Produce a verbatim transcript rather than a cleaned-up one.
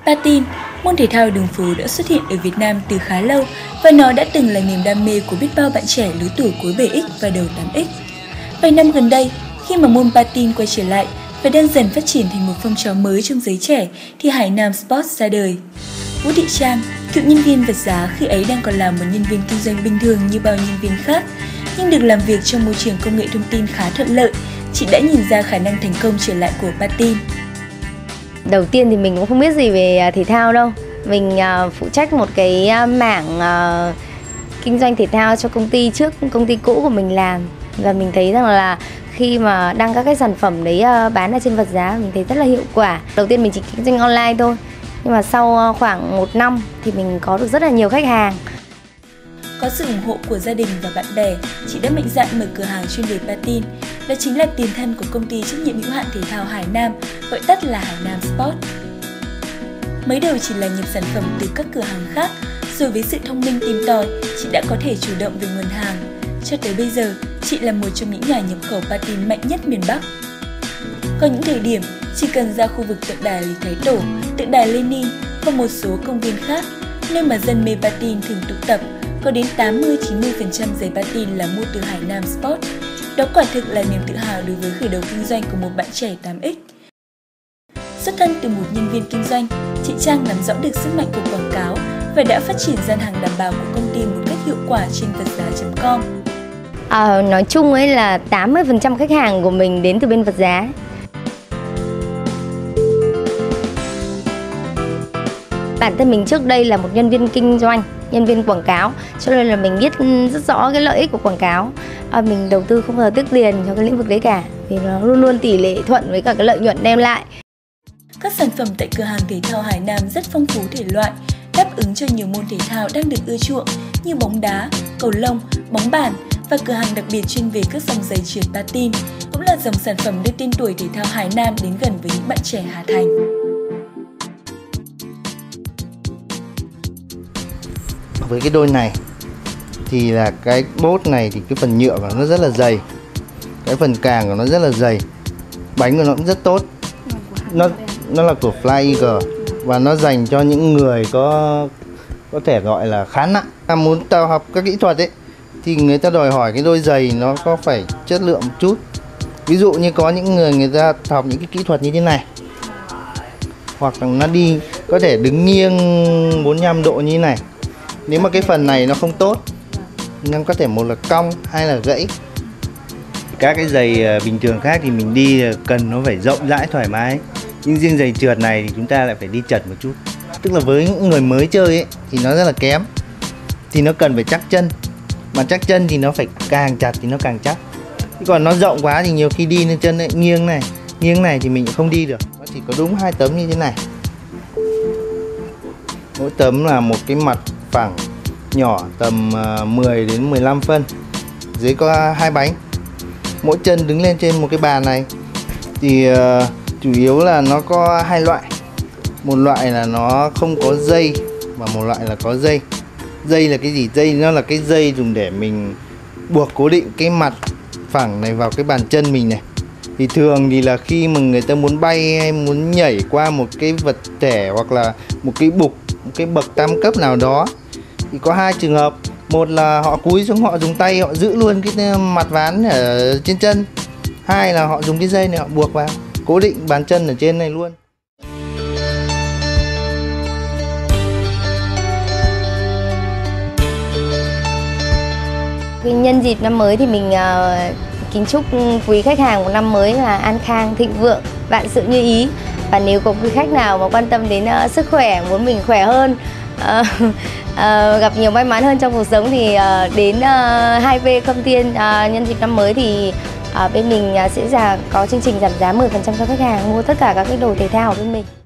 Patin, môn thể thao đường phố đã xuất hiện ở Việt Nam từ khá lâu và nó đã từng là niềm đam mê của biết bao bạn trẻ lứa tuổi cuối bảy x và đầu tám x. Vài năm gần đây, khi mà môn patin quay trở lại và đang dần phát triển thành một phong trào mới trong giới trẻ, thì Hải Nam Sports ra đời. Vũ Thị Trang, cựu nhân viên vật giá khi ấy đang còn là một nhân viên kinh doanh bình thường như bao nhân viên khác, nhưng được làm việc trong môi trường công nghệ thông tin khá thuận lợi, chị đã nhìn ra khả năng thành công trở lại của patin. Đầu tiên thì mình cũng không biết gì về thể thao đâu. Mình uh, phụ trách một cái uh, mảng uh, kinh doanh thể thao cho công ty trước công ty cũ của mình làm. Và mình thấy rằng là khi mà đăng các cái sản phẩm đấy uh, bán ở trên vật giá, mình thấy rất là hiệu quả. Đầu tiên mình chỉ kinh doanh online thôi, nhưng mà sau uh, khoảng một năm thì mình có được rất là nhiều khách hàng. Có sự ủng hộ của gia đình và bạn bè, chị đã mạnh dạn mở cửa hàng chuyên về patin. Đó chính là tiền thân của công ty trách nhiệm hữu hạn thể thao Hải Nam, gọi tắt là Hải Nam Sports. Mới đầu chỉ là nhập sản phẩm từ các cửa hàng khác, rồi với sự thông minh tìm tòi, chị đã có thể chủ động về nguồn hàng. Cho tới bây giờ, chị là một trong những nhà nhập khẩu patin mạnh nhất miền Bắc. Có những thời điểm, chỉ cần ra khu vực tượng đài Lý Thái Tổ, tượng đài Lenin và một số công viên khác, nơi mà dân mê patin thường tụ tập, có đến tám mươi đến chín mươi phần trăm giày patin là mua từ Hải Nam Sports. Đó quả thực là niềm tự hào đối với khởi đầu kinh doanh của một bạn trẻ tám x. Xuất thân từ một nhân viên kinh doanh, chị Trang nắm rõ được sức mạnh của quảng cáo và đã phát triển gian hàng đảm bảo của công ty một cách hiệu quả trên vật giá chấm com. À, nói chung ấy là tám mươi phần trăm khách hàng của mình đến từ bên vật giá. Bản thân mình trước đây là một nhân viên kinh doanh, nhân viên quảng cáo, cho nên là mình biết rất rõ cái lợi ích của quảng cáo. À, mình đầu tư không bao giờ tiếc tiền cho cái lĩnh vực đấy cả, vì nó luôn luôn tỷ lệ thuận với cả cái lợi nhuận đem lại. Các sản phẩm tại cửa hàng thể thao Hải Nam rất phong phú thể loại, đáp ứng cho nhiều môn thể thao đang được ưa chuộng như bóng đá, cầu lông, bóng bàn, và cửa hàng đặc biệt chuyên về các dòng giày trượt patin cũng là dòng sản phẩm đưa tên tuổi thể thao Hải Nam đến gần với những bạn trẻ Hà Thành. Với cái đôi này thì là cái bốt này thì cái phần nhựa của nó rất là dày, cái phần càng của nó rất là dày, bánh của nó cũng rất tốt. Nó nó là của Fly Eagle và nó dành cho những người có có thể gọi là khá nặng. Ta muốn tao học các kỹ thuật ấy thì người ta đòi hỏi cái đôi giày nó có phải chất lượng một chút. Ví dụ như có những người người ta học những cái kỹ thuật như thế này, hoặc là nó đi có thể đứng nghiêng bốn mươi lăm độ như thế này. Nếu mà cái phần này nó không tốt, nên có thể một là cong hay là gãy. Các cái giày bình thường khác thì mình đi cần nó phải rộng rãi thoải mái, nhưng riêng giày trượt này thì chúng ta lại phải đi chật một chút. Tức là với những người mới chơi ấy, thì nó rất là kém, thì nó cần phải chắc chân, mà chắc chân thì nó phải càng chặt thì nó càng chắc. Chứ còn nó rộng quá thì nhiều khi đi lên chân lại nghiêng này, nghiêng này thì mình không đi được. Nó chỉ có đúng hai tấm như thế này, mỗi tấm là một cái mặt phẳng nhỏ tầm mười đến mười lăm phân, dưới có hai bánh. Mỗi chân đứng lên trên một cái bàn này thì uh, chủ yếu là nó có hai loại. Một loại là nó không có dây và một loại là có dây. Dây là cái gì? Dây nó là cái dây dùng để mình buộc cố định cái mặt phẳng này vào cái bàn chân mình này. Thì thường thì là khi mà người ta muốn bay hay muốn nhảy qua một cái vật thể hoặc là một cái bục, một cái bậc tam cấp nào đó, thì có hai trường hợp. Một là họ cúi xuống, họ dùng tay họ giữ luôn cái mặt ván ở trên chân. Hai là họ dùng cái dây này họ buộc vào, cố định bàn chân ở trên này luôn. Nhân dịp năm mới thì mình uh, kính chúc quý khách hàng một năm mới là an khang, thịnh vượng, vạn sự như ý. Và nếu có quý khách nào mà quan tâm đến uh, sức khỏe, muốn mình khỏe hơn, uh, uh, gặp nhiều may mắn hơn trong cuộc sống thì uh, đến uh, hai V Khâm Thiên uh, nhân dịp năm mới thì uh, bên mình uh, sẽ ra có chương trình giảm giá mười phần trăm cho khách hàng mua tất cả các cái đồ thể thao của bên mình.